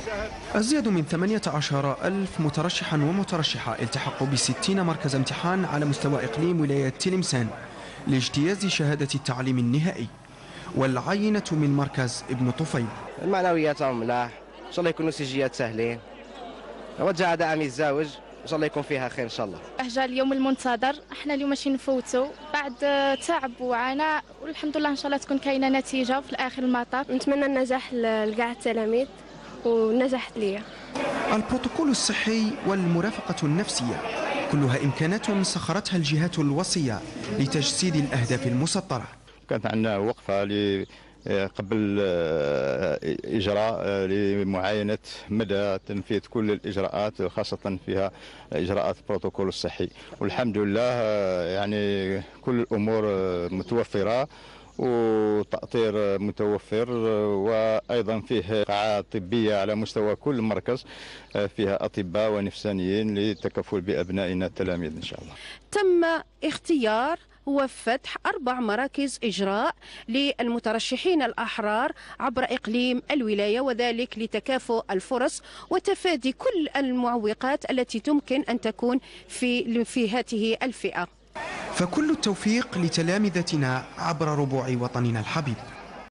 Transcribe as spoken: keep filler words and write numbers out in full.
أزيد من ثمانية عشر ألف مترشحا ومترشحة التحقوا بستين مركز امتحان على مستوى إقليم ولاية تلمسان لاجتياز شهادة التعليم النهائي، والعينة من مركز ابن طفيل. المعنويات هم ملاح، إن شاء الله يكونوا سجيات سهلين، وجه دعم الزاوج إن شاء الله يكون فيها خير إن شاء الله. جاء اليوم المنتظر، احنا اليوم ماشي نفوتوا بعد تعب وعناء، والحمد لله ان شاء الله تكون كاينه نتيجه في الاخر المطاف. نتمنى النجاح لكاع التلاميذ والنجاح ليا. البروتوكول الصحي والمرافقة النفسية كلها إمكانات سخرتها الجهات الوصية لتجسيد الأهداف المسطرة. كانت عندنا وقفة قبل إجراء لمعاينة مدى تنفيذ كل الإجراءات، خاصة فيها إجراءات البروتوكول الصحي، والحمد لله يعني كل الأمور متوفرة وتأطير متوفر، وأيضا فيه قاعات طبية على مستوى كل مركز فيها أطباء ونفسانيين للتكفل بأبنائنا التلاميذ إن شاء الله. تم اختيار وفتح أربع مراكز إجراء للمترشحين الأحرار عبر إقليم الولاية، وذلك لتكافؤ الفرص وتفادي كل المعوقات التي تمكن أن تكون في في هذه الفئة. فكل التوفيق لتلامذتنا عبر ربوع وطننا الحبيب.